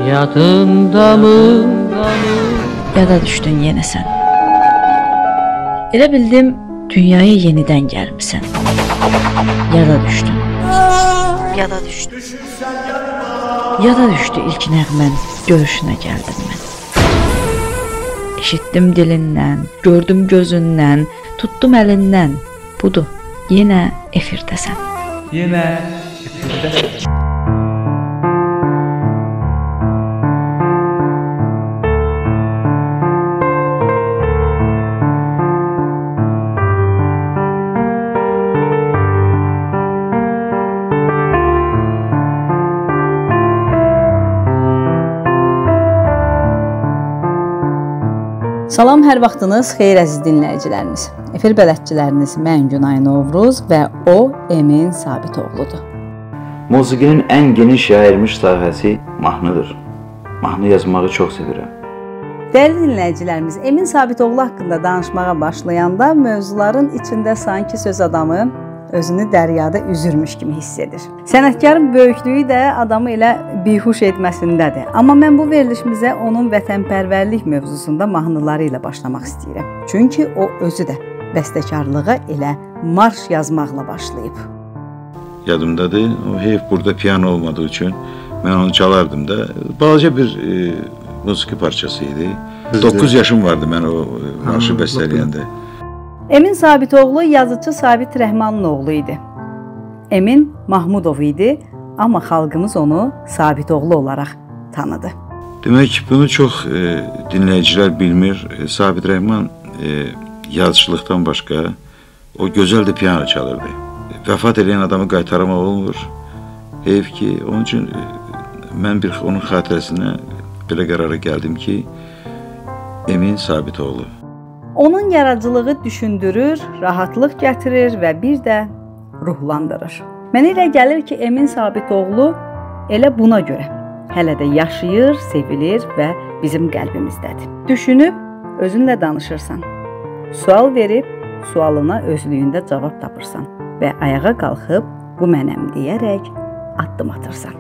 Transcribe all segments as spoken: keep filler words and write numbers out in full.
Yadında mı? Yada düşdün yenə sən. Elə bildim dünyaya yenidən gəlmisən. Yada düşdün. Yada düşdün. Yada düşdü ilk nəğmən, görüşünə gəldim mən. Eşitdim dilindən, gördüm gözündən, tutdum əlindən. Budur, yenə efirdəsən. Yenə efirdəsən. Salam, hər vaxtınız xeyir əziz dinləyicilərimiz. Efir bələdçiləriniz mən Günay Novruz və o Emin Sabitoğludur. Musiqinin ən geniş yayılmış sahəsi mahnıdır. Mahnı yazmağı çox sevirəm. Dəyərli dinləyicilərimiz, Emin Sabitoğlu haqqında danışmağa başlayanda mövzuların içində sanki söz adamı özünü dəryada üzürmüş kimi hiss edir. Sənətkarın böyüklüyü də adamı elə bihuş etməsindədir. Amma mən bu verilişimizə onun vətənpərvərlik mövzusunda mahnıları ilə başlamaq istəyirəm. Çünki o özü də bəstəkarlığa elə marş yazmaqla başlayıb. Yadımdadır, o heyf burada piano olmadığı üçün mən onu çalardım da. Balaca bir e, musiqi parçası idi. doqquz yaşım vardı mən o e, marşı bəstələyəndə. Emin Sabitoğlu yazıcı Sabit Rəhmanın oğlu idi. Emin Mahmudov idi, amma xalqımız onu Sabitoğlu olaraq tanıdı. Demək, bunu çox e, dinləyicilər bilmir. E, Sabit Rəhman e, yazıçılıqdan başqa o gözəl də piano çalırdı. E, vəfat edən adamı qaytarmaq olmur. Heyf ki, onun üçün e, mən bir onun xatirəsinə belə qərara gəldim ki, Emin Sabitoğlu. Onun yaradıcılığı düşündürür, rahatlıq gətirir və bir də ruhlandırır. Mənə elə gəlir ki, Emin Sabitoğlu elə buna görə hələ də yaşayır, sevilir və bizim qəlbimizdədir. Düşünüb, özünlə danışırsan. Sual verib, sualına özlüyündə cavab tapırsan və ayağa qalxıb, bu mənəm deyərək addım atırsan.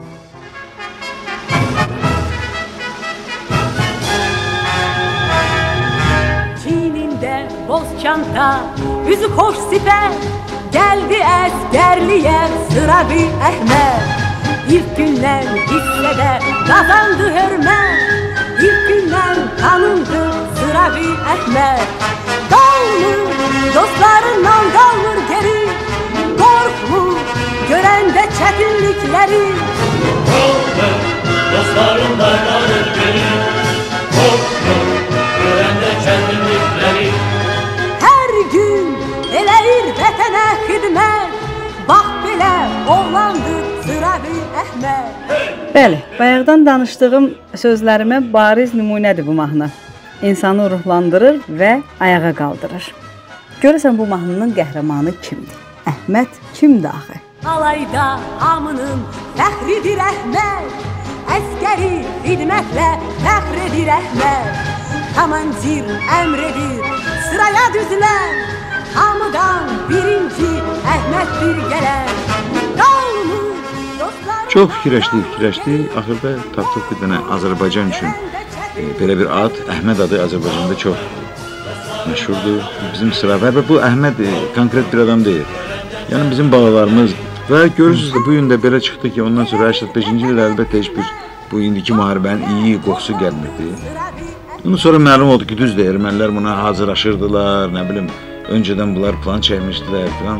Boz çanta, yüzü hoş siper, geldi əsgərliyə sıra bir Əhməd. İlk gündən hissədə qazandı hörmət, İlk gündən tanındı sıra bir Əhməd. Qalmır, dostlarından qalmır geri, qorxmur, görəndə çətinlikləri. Qalmır, dostlarından qalmır geri, qorxmur, görəndə çətinlikləri. Eləyir vətənə xidmət, bax belə oğlandı sıra bir Əhməd. Bəli, bayaqdan danışdığım sözlərimə bariz nümunədir bu mahnı. İnsanı ruhlandırır və ayağa qaldırır. Görürsən bu mahnının qəhrəmanı kimdir? Əhməd kimdir axı? Alayda hamının fəxridir Əhməd, əskəri xidmətlə fəxr edir Əhməd. Komandir əmr edir, sıraya düzlər, hamıdan birinci Əhməddir gələn. Qalmır dostlar. Çox fikirləşdi, fikirləşdi. Axırda tapdıq bir dənə Azərbaycan üçün e, belə bir ad. Əhməd adı Azərbaycanda çox məşhurdur. Bizim sıravar və bu Əhməd e, konkret bir adam deyil. Yəni bizim babalarımız və görürsünüz də bu gün də belə çıxdı ki, ondan sonra səksən beşinci ildə əlbəttə heç bir bu indiki müharibənin iyi qoxusu gəlmirdi. Bundan sonra məlum oldu ki, düzdür, ermənilər buna hazırlaşırdılar, nə bilim, öncədən bunlar plan çəkmişdilər falan.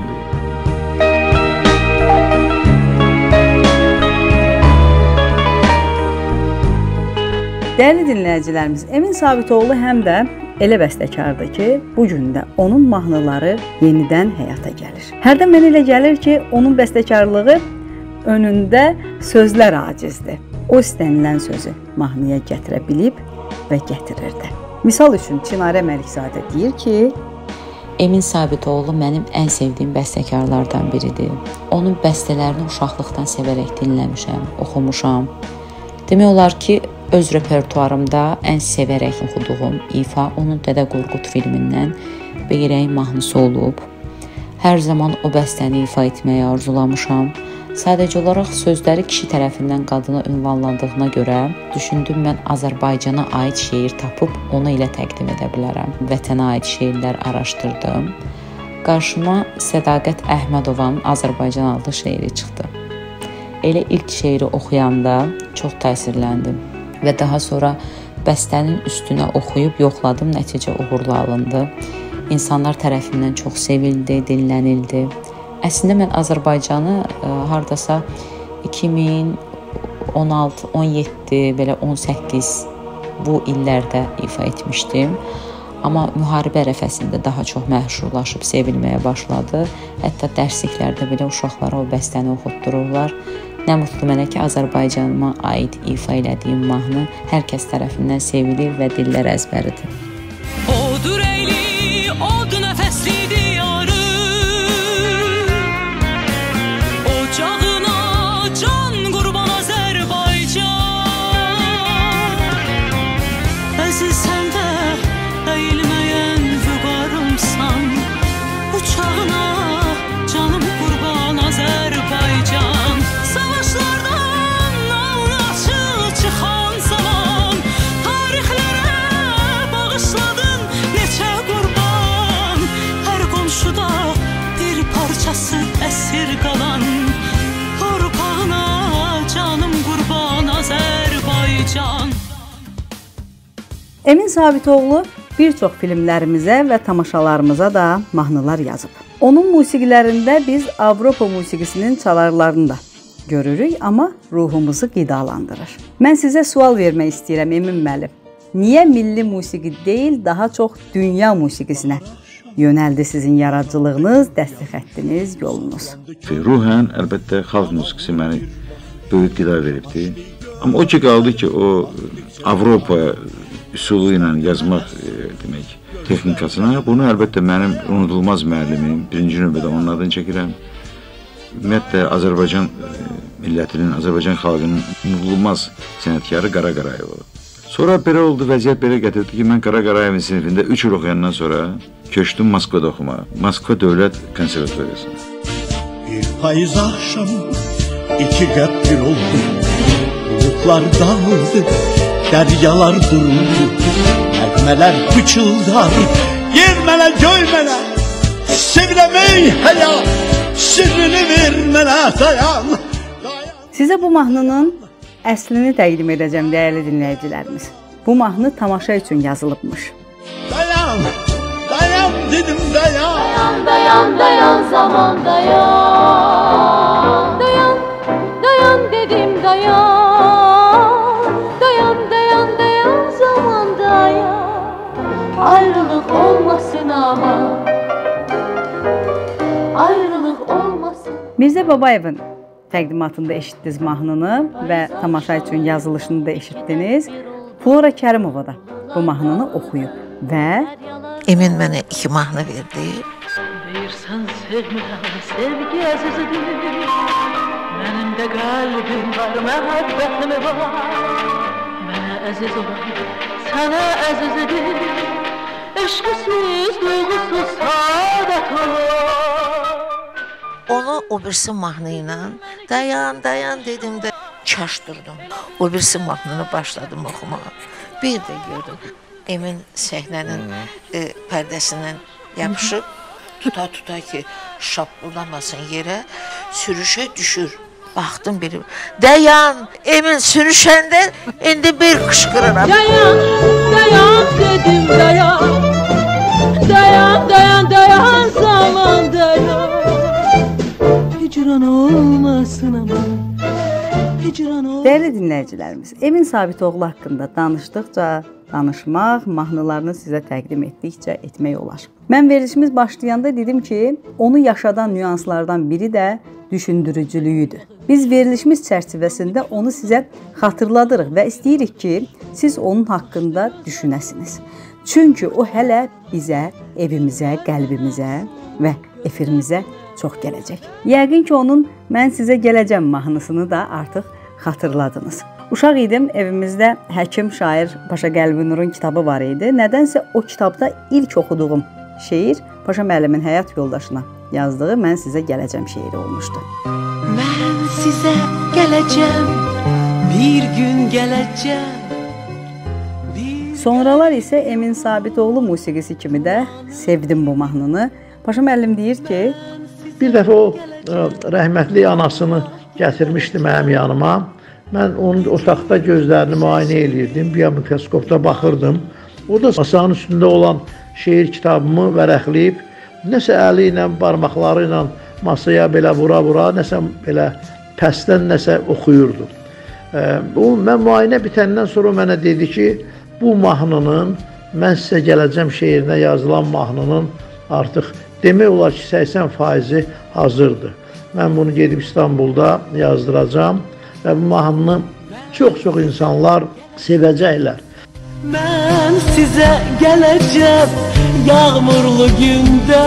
Dəyərli dinləyicilərimiz, Emin Sabitoğlu həm də elə bəstəkardır ki, bu gün də onun mahnıları yenidən həyata gəlir. Hərdən mənə elə gəlir ki, onun bəstəkarlığı önündə sözlər acizdir. O istənilən sözü mahnıya gətirə bilib və gətirirdi. Misal üçün Çinarə Məlikzadə deyir ki, Emin Sabitoğlu mənim ən sevdiyim bəstəkarlardan biridir. Onun bəstələrini uşaqlıqdan sevərək dinləmişəm, oxumuşam. Demək olar ki, öz repertuarımda ən sevərək oxuduğum ifa onun Dədə Qorqud filmindən Beyrəyin mahnısı olub. Hər zaman o bəstəni ifa etməyi arzulamışam. Sadəcə olaraq sözləri kişi tərəfindən qadına ünvanlandığına görə düşündüm mən Azərbaycana aid şeir tapıb onu ilə təqdim edə bilərəm. Vətənə aid şeirlər araşdırdım. Qarşıma Sədaqət Əhmədovanın Azərbaycan adlı şeiri çıxdı. Elə ilk şeiri oxuyanda çox təsirləndim və daha sonra bəstənin üstünə oxuyub yoxladım, nəticə uğurlu alındı. İnsanlar tərəfindən çox sevildi, dinlənildi. Əslində mən Azərbaycanı hardasa iki min on altı on yeddi, belə on səkkiz bu illərdə ifa etmişdim. Amma müharibə ərəfəsində daha çox məşhurlaşıb sevilməyə başladı. Hətta dərsliklərdə belə uşaqlara o bəstəni oxutdururlar. Nə mutlu mənə ki, Azərbaycanıma aid ifa elədiyim mahnı hər kəs tərəfindən sevilir və dillər əzbəridir. Odur əyli, od nəfəsli diyarı, ocağına can qurban Azərbaycan. Əziz sən də əyilməyən vüqarımsan, uçağına canım qurban Azərbaycan. Savaşlardan alnı açıq çıxan zaman tarixlərə bağışladın neçə qurban. Hər qonşuda bir parçası əsir qalan torpağına canım qurban Azərbaycan. Emin Sabitoğlu bir çox filmlərimizə və tamaşalarımıza da mahnılar yazıb. Onun musiqilərində biz Avropa musiqisinin çalarlarını da görürük, amma ruhumuzu qidalandırır. Mən sizə sual vermək istəyirəm Emin müəllim. Niyə milli musiqi deyil, daha çox dünya musiqisinə yönəldi sizin yaradıcılığınız, dəstək xəttiniz, yolunuz? Ruhən, əlbəttə, xalq musiqisi məni böyük qida veribdi. Amma o ki qaldı ki, o Avropa üsulu ilə yazmaq e, demək, texnikasına, bunu əlbəttə mənim unudulmaz müəllimim, birinci növbədə onun adını çəkirəm. Ümumiyyətlə, Azərbaycan millətinin, Azərbaycan xalqının unudulmaz sənətkarı Qara Qarayeva. Sonra belə oldu, vəziyyət belə gətirdi ki, mən Qara Qarayevin sinifində üç il oxuyandan sonra köçdüm Moskvada oxumağa. Moskva Dövlət Konservatoriyasına. Bir payız axşamı iki qət bir oldu, bulutlar dağıldı, dəryalar duruldu, nəğmələr pıçıldar, yer mənə, göy mənə, seviləmək həyat, sirrini ver mənə, dayan, dayan. Sizə bu mahnının əslini təqdim edəcəm, dəyərli dinləyicilərimiz. Bu mahnı tamaşa üçün yazılıbmış. Dayan, dayan dedim dayan. Dayan, dayan, dayan zaman dayan. Dayan, dayan dedim dayan. Dayan, dayan, dayan zaman dayan. Ayrılık olmasın ama. Ayrılık olmasın. Mirzə Babayevin təqdimatında eşitdiniz mahnını və tamaşa üçün yazılışını da eşitdiniz. Flora Kərimova da bu mahnını oxuyub və Emin mənə iki mahnı verdi. Deyirsən sevmirəm, sevgi əzizidir. Mənim də qəlbim var, məhəbbətim var. Mənə əziz olan, sənə əzizidir. Eşqsiz, duyğusuz saadət olur. Onu o birisi mahnı ilə dayan, dayan dedim də kaş durdum. O birisi mahnını başladım oxumağa. Bir də gördüm. Emin səhnənin e, pərdəsindən yapışıb, tuta-tuta ki, şapulamasın yerə, sürüşə düşür. Baxdım bir, dayan, Emin sürüşəndə indi bir qışqırıram. Dayan, dayan dedim dayan. Dayan, dayan, dayan zaman dayan. Hicran olmasın ama. Hicran olmasın. Dəyərli dinləyicilərimiz, Emin Sabitoğlu haqqında danışdıqca danışmaq, mahnılarını sizə təqdim etdikcə etmək olar. Mən verilişimiz başlayanda dedim ki, onu yaşadan nüanslardan biri də düşündürücülüyüdür. Biz verilişimiz çərçivəsində onu sizə xatırladırıq və istəyirik ki, siz onun haqqında düşünəsiniz. Çünki o hələ bizə, evimizə, qəlbimizə və efirimizə çox gələcək. Yəqin ki, onun Mən sizə gələcəm mahnısını da artıq xatırladınız. Uşaq idim, evimizdə həkim, şair Paşa Qəlbinurun kitabı var idi. Nədənsə o kitabda ilk oxuduğum şeir Paşa müəllimin həyat yoldaşına yazdığı Mən sizə gələcəm şeiri olmuşdu. Mən sizə gələcəm, bir gün gələcəm. Sonralar isə Emin Sabitoğlu musiqisi kimi də sevdim bu mahnını. Paşa müəllim deyir ki, bir dəfə o ə, rəhmətli anasını gətirmişdi mənim yanıma. Mən onun otaqda gözlərini müayinə eləyirdim, biomikroskopda baxırdım. O da masanın üstündə olan şeir kitabımı vərəqləyib, nəsə əli ilə, barmaqları ilə masaya belə vura-vura, nəsə belə pəstdən nəsə oxuyurdu. Ə, o, mən müayinə bitəndən sonra mənə dedi ki, bu mahnının, mən sizə gələcəm şeirinə yazılan mahnının artıq demək olar ki, səksən faizi hazırdır. Mən bunu gedib İstanbulda yazdıracam və bu mahnını çox-çox insanlar sevəcəklər. Mən sizə gələcəm yağmurlu gündə,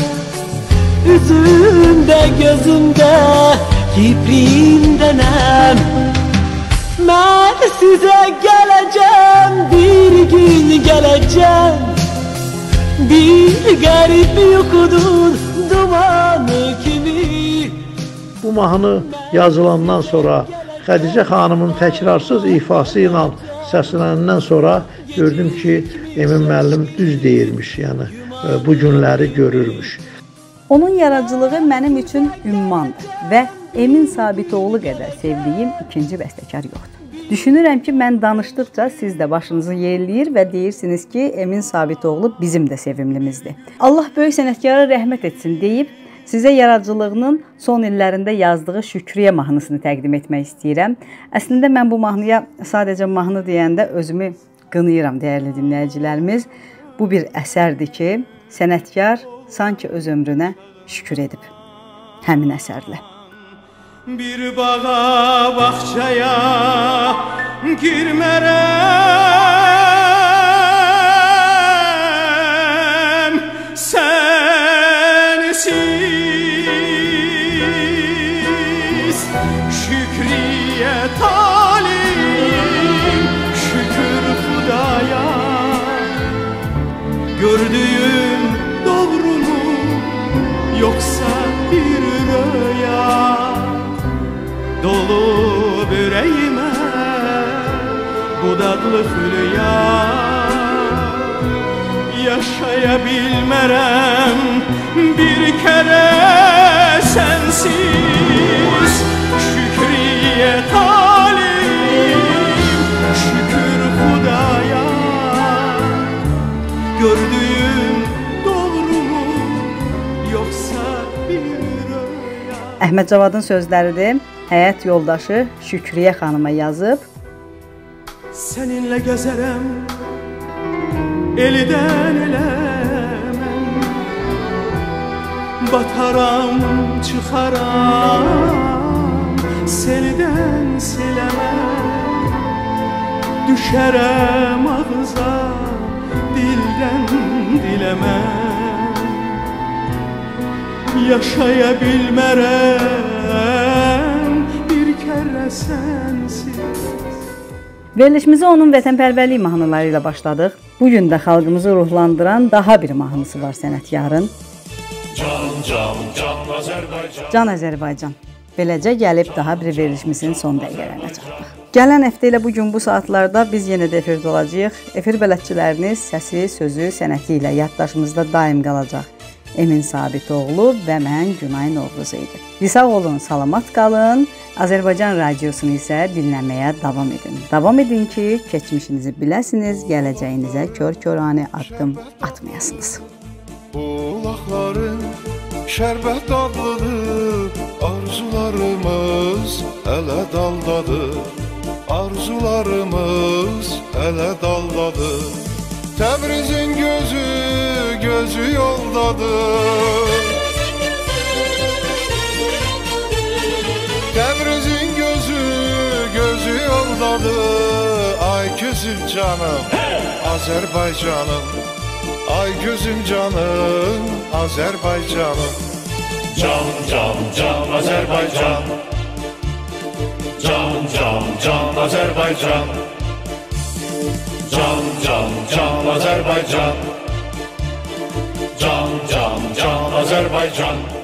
üzümdə, gözümdə, kipriyimdənəm. Mən sizə gələcəm, bir gün gələcəm, bir qərib yuxudun dumanı kimi. Bu mahnı yazılandan sonra Xədicə xanımın təkrarsız ifası ilə səslənəndən sonra gördüm ki, Emin müəllim düz deyirmiş, yəni bu günləri görürmüş. Onun yaradıcılığı mənim üçün ümmandır və Emin Sabitoğlu qədər sevdiyim ikinci bəstəkar yoxdur. Düşünürəm ki, mən danışdıqca siz də başınızı yerləyir və deyirsiniz ki, Emin Sabitoğlu bizim də sevimlimizdir. Allah böyük sənətkara rəhmət etsin deyib, sizə yaradıcılığının son illərində yazdığı Şükriyə mahnısını təqdim etmək istəyirəm. Əslində mən bu mahnıya sadəcə mahnı deyəndə özümü qınayıram, dəyərli dinləyicilərimiz. Bu bir əsərdir ki, sənətkar sanki öz ömrünə şükür edib həmin əsərlə. Bir bağa, bağçaya girmərəm sensiz. Şükriye talim, şükür Xudaya, gördüğüm doğru mu yoksa bir rüya? Dolu yüreğime bu dadlı hülya, yaşayabilmerem bir kere sensiz. Şükriye talim, şükür Xudaya, gördüğüm doğru mu yoksa bir rüya? Əhməd Cavadın sözləridir. Həyat yoldaşı Şükriyə xanıma yazıb. Seninle gezerem, elden elemem, bataram, çıkaram, selden silemem. Düşerem ağza, dilden dilemem, yaşayabilmerem bir kere sensiz. Verilişimizə onun vətənpərvərlik mahnıları ilə başladıq. Bugün də xalqımızı ruhlandıran daha bir mahnısı var sənətkarın. Can, can, can Azərbaycan. Can Azərbaycan. Beləcə gəlib daha bir verilişimizin son dəqiqələrinə çatdıq. Gələn həftə ilə bugün bu saatlarda biz yenə də efirdə olacağıq. Efir bələdçiləriniz səsi, sözü, sənəti ilə yaddaşımızda daim qalacaq. Emin Sabitoğlu və mən Günay Novruz idi. Sağ olun, salamat qalın. Azərbaycan radiosunu isə dinləməyə davam edin. Davam edin ki, keçmişinizi biləsiniz, gələcəyinizə kör-körani addım atmayasınız. Bulaqların şərbət dadlıdır, arzularımız hələ daldadır. Arzularımız hələ daldadır. Təbrizin gözü, gözü yoldadır. Təbrizin gözü, gözü yoldadır. Ay gözüm canım, Azərbaycanım. Ay gözüm canım, Azərbaycanım. Can, can, can Azərbaycan. Can, can, can Azərbaycan. Can, can, can Azərbaycan. Can, can, can Azərbaycan.